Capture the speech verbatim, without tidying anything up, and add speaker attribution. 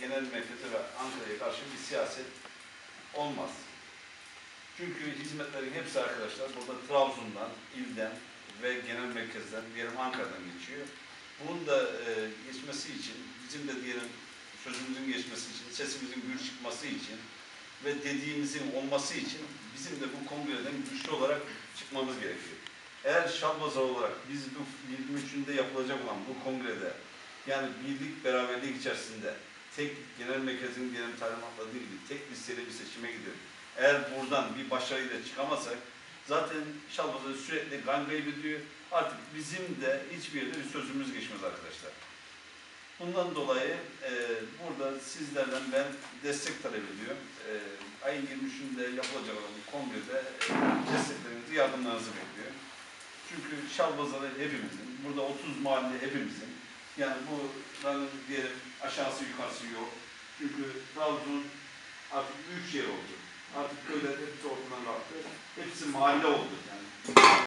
Speaker 1: genel merkeze ve Ankara'ya karşı bir siyaset olmaz. Çünkü hizmetlerin hepsi arkadaşlar burada Trabzon'dan, ilden ve genel merkezden, diyelim Ankara'dan geçiyor. Bunun da e, geçmesi için, bizim de diyelim sözümüzün geçmesi için, sesimizin gür çıkması için ve dediğimizin olması için bizim de bu kongreden güçlü olarak çıkmamız gerekiyor. Eğer Şalbazar olarak biz bu yirmi üçünde yapılacak olan bu kongrede, yani birlik, beraberlik içerisinde tek genel merkezin genel talimatladığı gibi tek listeli bir seçime gidiyor. Eğer buradan bir başarıyla çıkamazsak zaten Şalbazar sürekli kan kaybediyor. Artık bizim de hiçbir yerde bir sözümüz geçmez arkadaşlar. Bundan dolayı e, burada sizlerden ben destek talep ediyorum. E, ayın yirmi üçünde yapılacak olan bu kongrede e, desteklerinizi, yardımlarınızı bekliyorum. Çünkü Şalbazar'ı hepimizin, burada otuz mahalle hepimizin, yani buranın diyelim aşağısı yukarısı yok. Çünkü Trabzon artık büyük şehir oldu. Artık köyler hepsi ortadan kalktı. Hepsi mahalle oldu yani.